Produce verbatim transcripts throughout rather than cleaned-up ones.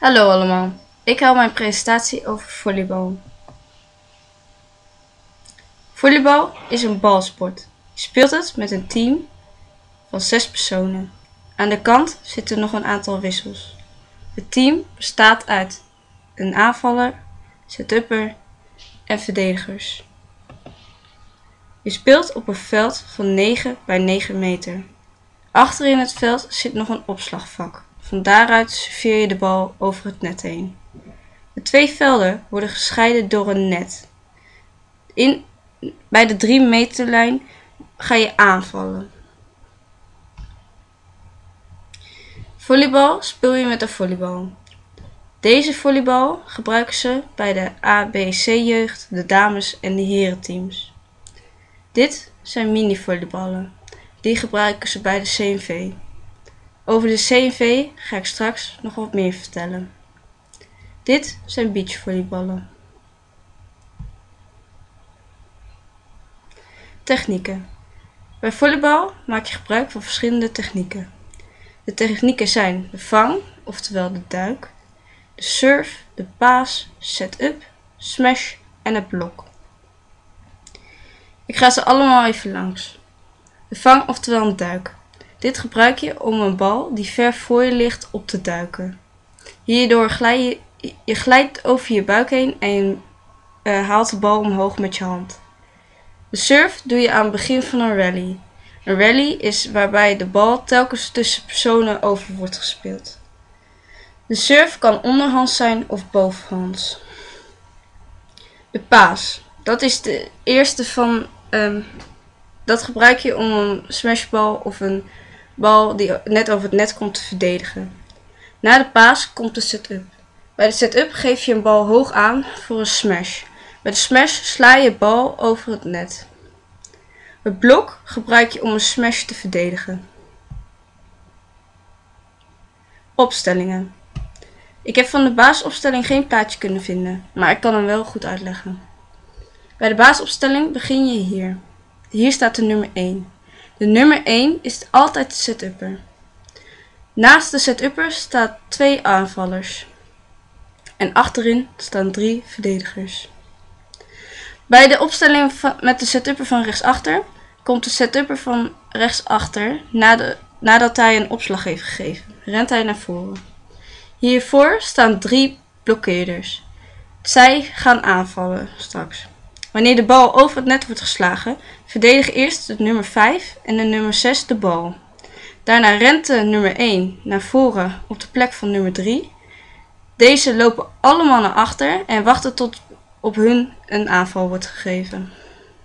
Hallo allemaal, ik hou mijn presentatie over volleybal. Volleybal is een balsport. Je speelt het met een team van zes personen. Aan de kant zitten nog een aantal wissels. Het team bestaat uit een aanvaller, set-upper en verdedigers. Je speelt op een veld van negen bij negen meter. Achterin het veld zit nog een opslagvak. Van daaruit serveer je de bal over het net heen. De twee velden worden gescheiden door een net. In, bij de drie meterlijn ga je aanvallen. Volleybal speel je met een volleybal. Deze volleybal gebruiken ze bij de A B C-jeugd, de dames en de herenteams. Dit zijn mini-volleyballen. Die gebruiken ze bij de C N V. Over de C N V ga ik straks nog wat meer vertellen. Dit zijn beachvolleyballen. Technieken. Bij volleybal maak je gebruik van verschillende technieken. De technieken zijn de vang, oftewel de duik, de serve, de paas, set-up, smash en het blok. Ik ga ze allemaal even langs. De vang, oftewel een duik. Dit gebruik je om een bal die ver voor je ligt op te duiken. Hierdoor glij je, je glijdt over je buik heen en je uh, haalt de bal omhoog met je hand. De serve doe je aan het begin van een rally. Een rally is waarbij de bal telkens tussen personen over wordt gespeeld. De serve kan onderhands zijn of bovenhands. De paas. Dat is de eerste van... Um, dat gebruik je om een smashbal of een bal die net over het net komt te verdedigen. Na de paas komt de set-up. Bij de set-up geef je een bal hoog aan voor een smash. Bij de smash sla je bal over het net. Het blok gebruik je om een smash te verdedigen. Opstellingen. Ik heb van de basisopstelling geen plaatje kunnen vinden, maar ik kan hem wel goed uitleggen. Bij de basisopstelling begin je hier. Hier staat de nummer één. De nummer één is altijd de set-upper. Naast de set-upper staan twee aanvallers. En achterin staan drie verdedigers. Bij de opstelling van, met de set-upper van rechtsachter komt de set-upper van rechtsachter nadat, nadat hij een opslag heeft gegeven. Rent hij naar voren. Hiervoor staan drie blokkeerders. Zij gaan aanvallen straks. Wanneer de bal over het net wordt geslagen, verdedigen eerst de nummer vijf en de nummer zes de bal. Daarna rent de nummer één naar voren op de plek van nummer drie. Deze lopen allemaal naar achter en wachten tot op hun een aanval wordt gegeven.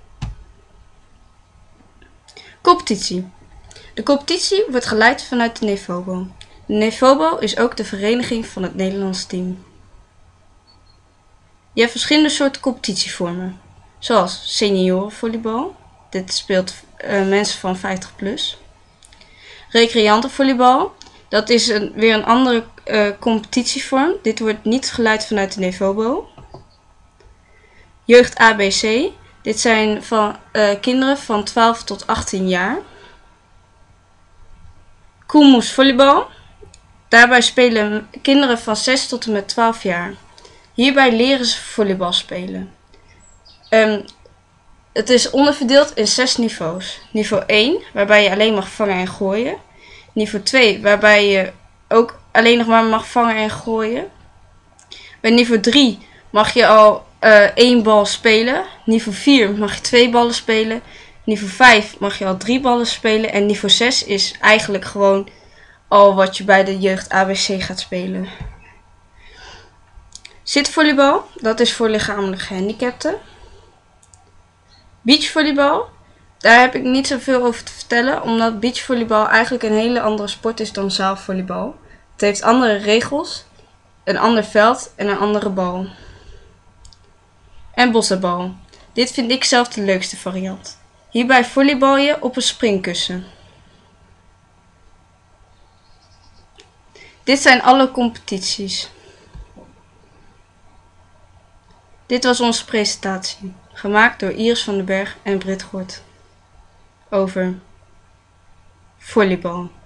Competitie. De competitie wordt geleid vanuit de Nefobo. De Nefobo is ook de vereniging van het Nederlands team. Je hebt verschillende soorten competitievormen. Zoals seniorenvolleybal. Dit speelt uh, mensen van vijftig plus. Recreantenvolleybal. Dat is een, weer een andere uh, competitievorm. Dit wordt niet geleid vanuit de Nefobo. Jeugd A B C. Dit zijn van, uh, kinderen van twaalf tot achttien jaar. Koelmoes volleybal. Daarbij spelen kinderen van zes tot en met twaalf jaar. Hierbij leren ze volleybal spelen. Um, het is onderverdeeld in zes niveaus. Niveau één, waarbij je alleen mag vangen en gooien. Niveau twee, waarbij je ook alleen nog maar mag vangen en gooien. Bij niveau drie mag je al uh, één bal spelen. Niveau vier mag je twee ballen spelen. Niveau vijf mag je al drie ballen spelen. En niveau zes is eigenlijk gewoon al wat je bij de jeugd A B C gaat spelen. Zitvolleybal, dat is voor lichamelijk gehandicapten. Beachvolleybal, daar heb ik niet zoveel over te vertellen, omdat beachvolleybal eigenlijk een hele andere sport is dan zaalvolleybal. Het heeft andere regels, een ander veld en een andere bal. En bossenbal. Dit vind ik zelf de leukste variant. Hierbij volleybal je op een springkussen. Dit zijn alle competities. Dit was onze presentatie, gemaakt door Iris van den Berg en Brit Gort over volleybal.